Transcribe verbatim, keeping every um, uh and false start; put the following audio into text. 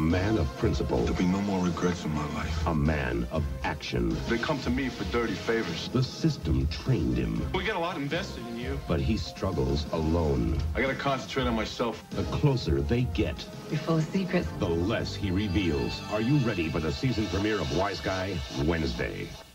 man of principle. There'll be no more regrets in my life. A man of action. They come to me for dirty favors. The system trained him. We get a lot invested in you. But he struggles alone. I gotta concentrate on myself. The closer they get, you're full of secrets. The less he reveals. Are you ready for the season premiere of Wise Guy? Wednesday.